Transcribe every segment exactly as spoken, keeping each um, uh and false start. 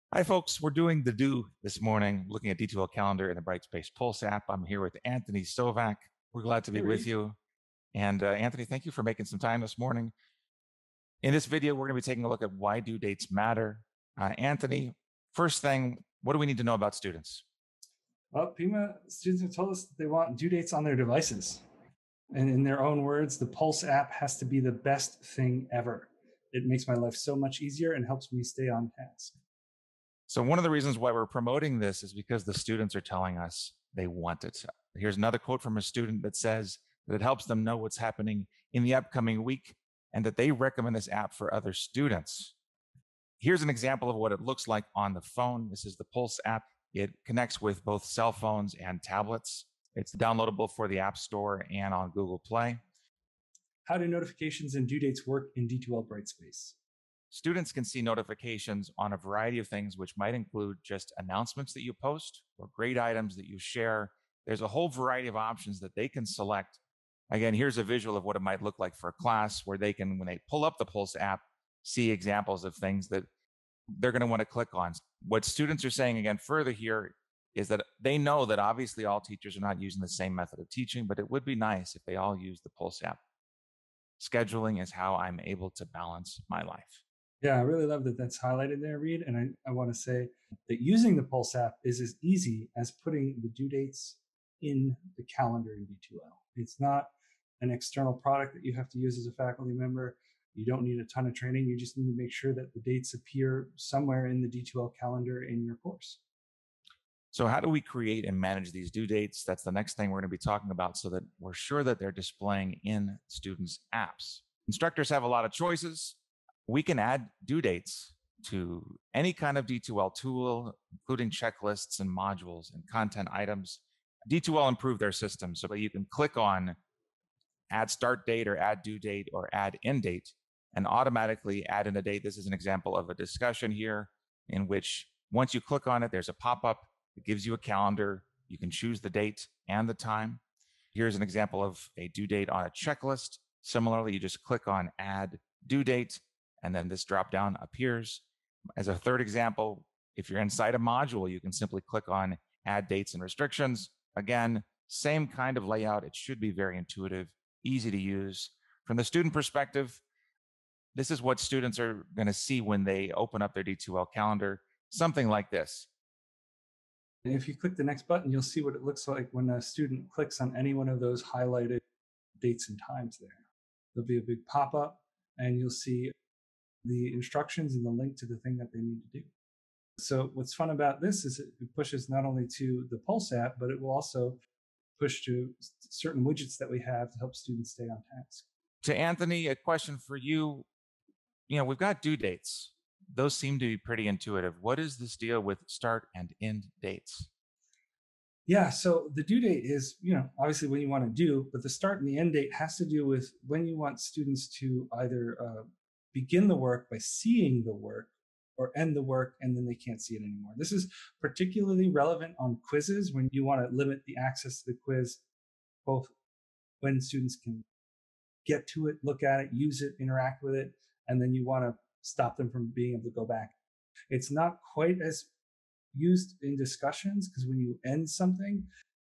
Hi, folks. We're doing the do this morning, looking at D two L calendar in the Brightspace Pulse app. I'm here with Anthony Stovak. We're glad to be Hey, with Reed. you. And uh, Anthony, thank you for making some time this morning. In this video, we're going to be taking a look at why due dates matter. Uh, Anthony, first thing, what do we need to know about students? Well, Pima students have told us that they want due dates on their devices. And in their own words, the Pulse app has to be the best thing ever. It makes my life so much easier and helps me stay on task. So one of the reasons why we're promoting this is because the students are telling us they want it. Here's another quote from a student that says that it helps them know what's happening in the upcoming week and that they recommend this app for other students. Here's an example of what it looks like on the phone. This is the Pulse app. It connects with both cell phones and tablets. It's downloadable for the App Store and on Google Play. How do notifications and due dates work in D two L Brightspace? Students can see notifications on a variety of things, which might include just announcements that you post or grade items that you share. There's a whole variety of options that they can select. Again, here's a visual of what it might look like for a class where they can, when they pull up the Pulse app, see examples of things that they're going to want to click on. What students are saying again further here is that they know that obviously all teachers are not using the same method of teaching, but it would be nice if they all use the Pulse app. Scheduling is how I'm able to balance my life. Yeah, I really love that that's highlighted there, Reed. And I, I want to say that using the Pulse app is as easy as putting the due dates in the calendar in D two L. It's not an external product that you have to use as a faculty member. You don't need a ton of training. You just need to make sure that the dates appear somewhere in the D two L calendar in your course. So how do we create and manage these due dates? That's the next thing we're going to be talking about so that we're sure that they're displaying in students' apps. Instructors have a lot of choices. We can add due dates to any kind of D two L tool, including checklists and modules and content items. D two L improved their system so that you can click on add start date or add due date or add end date and automatically add in a date. This is an example of a discussion here in which once you click on it, there's a pop-up that gives you a calendar. You can choose the date and the time. Here's an example of a due date on a checklist. Similarly, you just click on add due date, and then this drop down appears. As a third example, if you're inside a module, you can simply click on add dates and restrictions. Again, same kind of layout. It should be very intuitive, easy to use. From the student perspective, this is what students are going to see when they open up their D two L calendar, something like this. And if you click the next button, you'll see what it looks like when a student clicks on any one of those highlighted dates and times there. There'll be a big pop-up, and you'll see the instructions and the link to the thing that they need to do. So what's fun about this is it pushes not only to the Pulse app, but it will also push to certain widgets that we have to help students stay on task. To Anthony, a question for you. You know, we've got due dates. Those seem to be pretty intuitive. What is this deal with start and end dates? Yeah, so the due date is, you know, obviously when you want to do, but the start and the end date has to do with when you want students to either uh, begin the work by seeing the work or end the work and then they can't see it anymore. This is particularly relevant on quizzes when you want to limit the access to the quiz, both when students can get to it, look at it, use it, interact with it, and then you want to stop them from being able to go back. It's not quite as used in discussions because when you end something,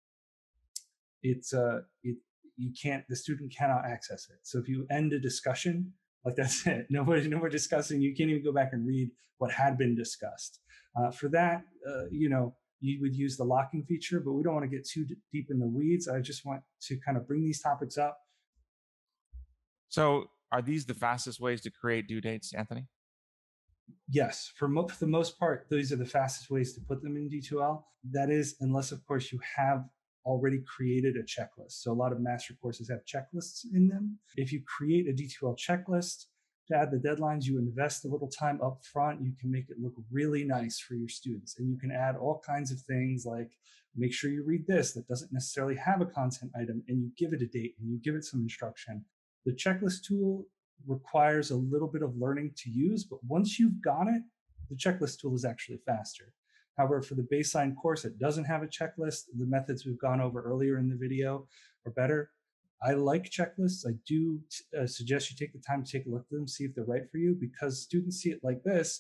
it's uh, it you can't the student cannot access it. So if you end a discussion, like that's it. Nobody, no more discussing. You can't even go back and read what had been discussed. Uh, for that, uh, you know, you would use the locking feature, but we don't want to get too d- deep in the weeds. I just want to kind of bring these topics up. So are these the fastest ways to create due dates, Anthony? Yes, for, mo- for the most part, these are the fastest ways to put them in D two L. That is, unless, of course, you have already created a checklist. So a lot of master courses have checklists in them. If you create a D two L checklist to add the deadlines, you invest a little time up front, you can make it look really nice for your students. And you can add all kinds of things like make sure you read this that doesn't necessarily have a content item and you give it a date and you give it some instruction. The checklist tool requires a little bit of learning to use, but once you've got it, the checklist tool is actually faster. However, for the baseline course that doesn't have a checklist, the methods we've gone over earlier in the video are better. I like checklists. I do uh, suggest you take the time to take a look at them, see if they're right for you, because students see it like this.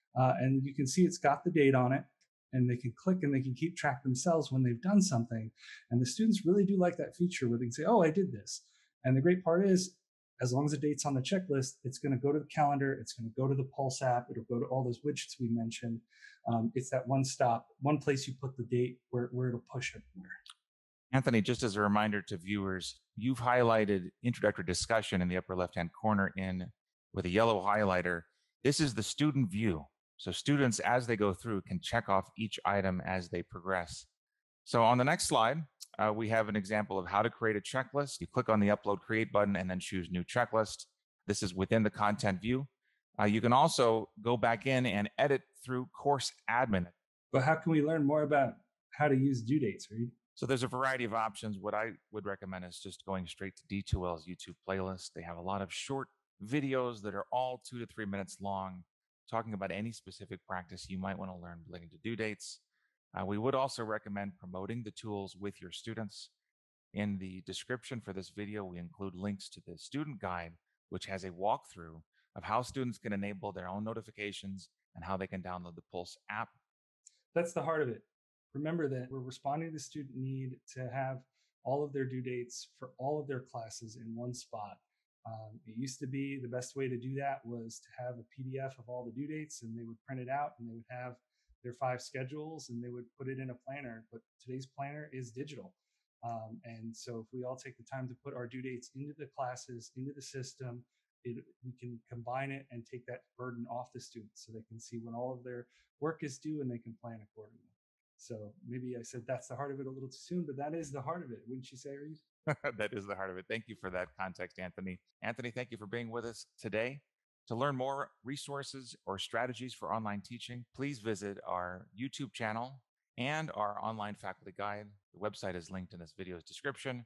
Uh, and you can see it's got the date on it, and they can click and they can keep track themselves when they've done something. And the students really do like that feature where they can say, oh, I did this. And the great part is, as long as the date's on the checklist, it's going to go to the calendar, it's going to go to the Pulse app, it'll go to all those widgets we mentioned. Um, it's that one stop, one place you put the date where, where it'll push everywhere. Anthony, just as a reminder to viewers, you've highlighted introductory discussion in the upper left-hand corner in with a yellow highlighter. This is the student view. So students, as they go through, can check off each item as they progress. So on the next slide, uh, we have an example of how to create a checklist. You click on the Upload Create button and then choose New Checklist. This is within the content view. Uh, you can also go back in and edit through Course Admin. But how can we learn more about how to use due dates, Reed? So there's a variety of options. What I would recommend is just going straight to D two L's YouTube playlist. They have a lot of short videos that are all two to three minutes long, talking about any specific practice you might want to learn relating to due dates. Uh, we would also recommend promoting the tools with your students. In the description for this video, we include links to the student guide, which has a walkthrough of how students can enable their own notifications and how they can download the Pulse app. That's the heart of it. Remember that we're responding to the student need to have all of their due dates for all of their classes in one spot. Um, it used to be the best way to do that was to have a P D F of all the due dates, and they would print it out and they would have their five schedules and they would put it in a planner. But today's planner is digital. Um, and so if we all take the time to put our due dates into the classes, into the system, it, we can combine it and take that burden off the students so they can see when all of their work is due and they can plan accordingly. So maybe I said that's the heart of it a little too soon, but that is the heart of it. Wouldn't you say, Reed? That is the heart of it. Thank you for that context, Anthony. Anthony, thank you for being with us today. To learn more resources or strategies for online teaching, please visit our YouTube channel and our online faculty guide. The website is linked in this video's description.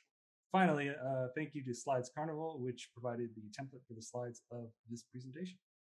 Finally, uh, thank you to Slides Carnival, which provided the template for the slides of this presentation.